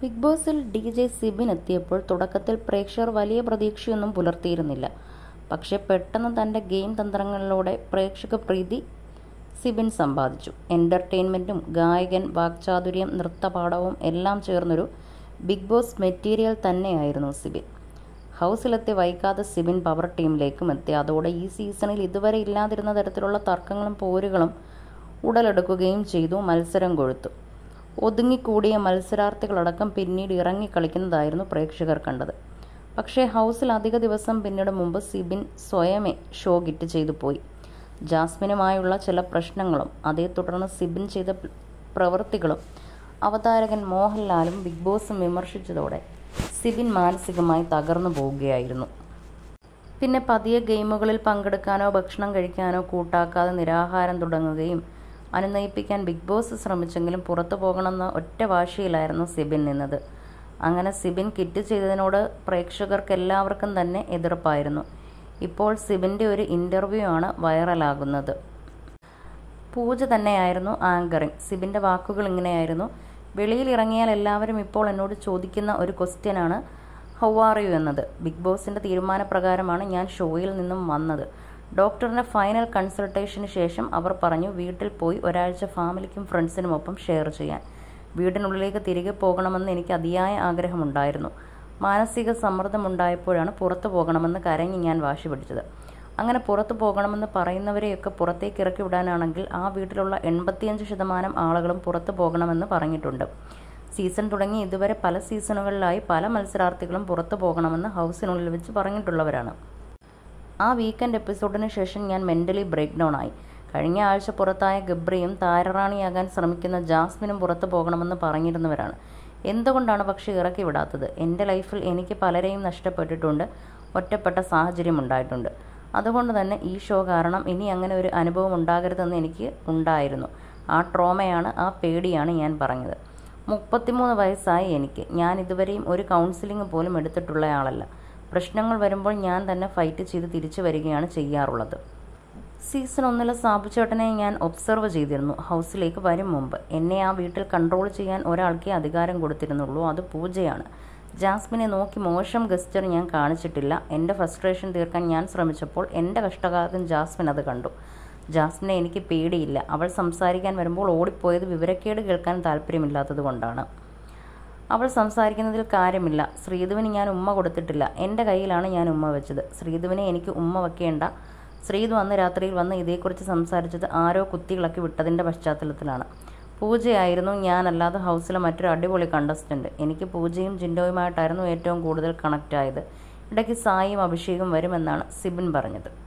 Big ബോസിൽ DJ Sibin എത്തിയപ്പോൾ തുടക്കത്തിൽ പ്രേക്ഷകർ വലിയ പ്രതീക്ഷയൊന്നും പുലർത്തിയിരുന്നില്ല. പക്ഷേ പെട്ടെന്ന് തൻ്റെ ഗെയിം തന്ത്രങ്ങളിലൂടെ പ്രേക്ഷക പ്രീതി സിബിൻ സമ്പാദിച്ചു. എൻ്റർടൈൻമെൻറ്റും ഗായകൻ, വാക്ചാതുര്യം, നൃത്തപാഠവും എല്ലാം ചേർന്നൊരു ബിഗ് ബോസ് മെറ്റീരിയൽ തന്നെയായിരുന്നു സിബിൻ. ഹൗസിലെത്തി വൈകാതെ സിബിൻ പവർ ടീമിലേക്കും എത്തി. അതോടെ ഈ സീസണിൽ ഇതുവരെ ഇല്ലാതിരുന്ന തരത്തിലുള്ള തർക്കങ്ങളും പോരുകളും ഉടലെടുക്കുകയും ചെയ്തു. മത്സരം കൊഴുത്തു. ഒതുങ്ങിക്കൂടിയ മത്സരാർത്ഥികളടക്കം പിന്നീട് ഇറങ്ങിക്കളിക്കുന്നതായിരുന്നു പ്രേക്ഷകർ കണ്ടത്. പക്ഷേ ഹൗസിൽ അധിക ദിവസം പിന്നീട് മുമ്പ് സിബിൻ സ്വയമേ ഷോ കിറ്റ് ചെയ്തു പോയി. ജാസ്മിനുമായുള്ള ചില പ്രശ്നങ്ങളും അതേ തുടർന്ന് സിബിൻ ചെയ്ത പ്രവൃത്തികളും അവതാരകൻ മോഹൻലാലും ബിഗ് ബോസും വിമർശിച്ചതോടെ സിബിൻ മാനസികമായി തകർന്നു പോവുകയായിരുന്നു. പിന്നെ പതിയെ ഗെയിമുകളിൽ പങ്കെടുക്കാനോ ഭക്ഷണം കഴിക്കാനോ കൂട്ടാക്കാതെ നിരാഹാരം തുടങ്ങുകയും അനുനയിപ്പിക്കാൻ ബിഗ് ബോസ് ശ്രമിച്ചെങ്കിലും പുറത്തു പോകണമെന്ന ഒറ്റ വാശിയിലായിരുന്നു സിബിൻ നിന്നത്. അങ്ങനെ സിബിൻ കിറ്റ് ചെയ്തതിനോട് പ്രേക്ഷകർക്കെല്ലാവർക്കും തന്നെ എതിർപ്പായിരുന്നു. ഇപ്പോൾ സിബിൻ്റെ ഒരു ഇൻ്റർവ്യൂ ആണ് വൈറലാകുന്നത്. പൂജ തന്നെയായിരുന്നു ആങ്കറിങ്. സിബിൻ്റെ വാക്കുകൾ ഇങ്ങനെയായിരുന്നു: വെളിയിൽ ഇറങ്ങിയാൽ എല്ലാവരും ഇപ്പോൾ എന്നോട് ചോദിക്കുന്ന ഒരു ക്വസ്റ്റ്യനാണ് ഹൗ ആർ യു എന്നത്. ബിഗ് ബോസിൻ്റെ തീരുമാനപ്രകാരമാണ് ഞാൻ ഷോയിൽ നിന്നും വന്നത്. ഡോക്ടറിൻ്റെ ഫൈനൽ കൺസൾട്ടേഷന് ശേഷം അവർ പറഞ്ഞു വീട്ടിൽ പോയി ഒരാഴ്ച ഫാമിലിക്കും ഫ്രണ്ട്സിനുമൊപ്പം ഷെയർ ചെയ്യാൻ. വീടിനുള്ളിലേക്ക് തിരികെ പോകണമെന്ന് എനിക്ക് അതിയായ ആഗ്രഹമുണ്ടായിരുന്നു. മാനസിക സമ്മർദ്ദമുണ്ടായപ്പോഴാണ് പുറത്തു പോകണമെന്ന് കരഞ്ഞ് ഞാൻ വാശി പിടിച്ചത്. അങ്ങനെ പുറത്തു പോകണമെന്ന് പറയുന്നവരെയൊക്കെ പുറത്തേക്ക് ഇറക്കി വിടാനാണെങ്കിൽ ആ വീട്ടിലുള്ള 85% ആളുകളും പുറത്തു പോകണമെന്ന് പറഞ്ഞിട്ടുണ്ട്. സീസൺ തുടങ്ങി ഇതുവരെ പല സീസണുകളിലായി പല മത്സരാർത്ഥികളും പുറത്തു പോകണമെന്ന് ഹൗസിനുള്ളിൽ വെച്ച് പറഞ്ഞിട്ടുള്ളവരാണ്. ആ വീക്കെൻഡ് എപ്പിസോഡിന് ശേഷം ഞാൻ മെൻ്റലി ബ്രേക്ക് ഡൗൺ ആയി. കഴിഞ്ഞ ആഴ്ച പുറത്തായ ഗബ്രിയും താരറാണിയാകാൻ ശ്രമിക്കുന്ന ജാസ്മിനും പുറത്തു പോകണമെന്ന് പറഞ്ഞിരുന്നവരാണ്. എന്തുകൊണ്ടാണ് പക്ഷേ ഇറക്കി വിടാത്തത്? എൻ്റെ ലൈഫിൽ എനിക്ക് പലരെയും നഷ്ടപ്പെട്ടിട്ടുണ്ട്, ഒറ്റപ്പെട്ട സാഹചര്യം ഉണ്ടായിട്ടുണ്ട്. അതുകൊണ്ട് തന്നെ ഈ ഷോ കാരണം ഇനി അങ്ങനെ ഒരു അനുഭവം ഉണ്ടാകരുതെന്ന് എനിക്ക് ഉണ്ടായിരുന്നു. ആ ട്രോമയാണ്, ആ പേടിയാണ് ഞാൻ പറഞ്ഞത്. 33 വയസ്സായി എനിക്ക്. ഞാൻ ഇതുവരെയും ഒരു കൗൺസിലിംഗ് പോലും എടുത്തിട്ടുള്ളയാളല്ല. പ്രശ്നങ്ങൾ വരുമ്പോൾ ഞാൻ തന്നെ ഫൈറ്റ് ചെയ്ത് തിരിച്ചു വരികയാണ് ചെയ്യാറുള്ളത്. സീസൺ 1 സാബുചേട്ടനെ ഞാൻ ഒബ്സർവ് ചെയ്തിരുന്നു. ഹൗസിലേക്ക് വരും മുമ്പ് എന്നെ ആ വീട്ടിൽ കൺട്രോൾ ചെയ്യാൻ ഒരാൾക്കേ അധികാരം കൊടുത്തിരുന്നുള്ളൂ, അത് പൂജയാണ്. ജാസ്മിനെ നോക്കി മോശം ഗസ്റ്റർ ഞാൻ കാണിച്ചിട്ടില്ല. എൻ്റെ ഫ്രസ്ട്രേഷൻ തീർക്കാൻ ഞാൻ ശ്രമിച്ചപ്പോൾ എൻ്റെ കഷ്ടകാലത്തും ജാസ്മിൻ അത് കണ്ടു. ജാസ്മിനെ എനിക്ക് പേടിയില്ല. അവൾ സംസാരിക്കാൻ വരുമ്പോൾ ഓടിപ്പോയത് വിവരക്കേട് കേൾക്കാൻ താല്പര്യമില്ലാത്തത് കൊണ്ടാണ്. അവൾ സംസാരിക്കുന്നതിൽ കാര്യമില്ല. ശ്രീധുവിന് ഞാൻ ഉമ്മ കൊടുത്തിട്ടില്ല. എൻ്റെ കയ്യിലാണ് ഞാൻ ഉമ്മ വെച്ചത്. ശ്രീധുവിനെ എനിക്ക് ഉമ്മ വയ്ക്കേണ്ട. ശ്രീധു അന്ന് രാത്രിയിൽ വന്ന് ഇതേക്കുറിച്ച് സംസാരിച്ചത് ആരോ കുത്തിയിളക്കി വിട്ടതിൻ്റെ പശ്ചാത്തലത്തിലാണ്. പൂജയായിരുന്നു, ഞാനല്ലാതെ ഹൗസിലെ മറ്റൊരു അടിപൊളി കണ്ടസ്റ്റൻറ്റ്. എനിക്ക് പൂജയും ജിൻഡോയുമായിട്ടായിരുന്നു ഏറ്റവും കൂടുതൽ കണക്റ്റ് ആയത്. ഇടയ്ക്ക് സായിയും അഭിഷേകും വരുമെന്നാണ് സിബിൻ പറഞ്ഞത്.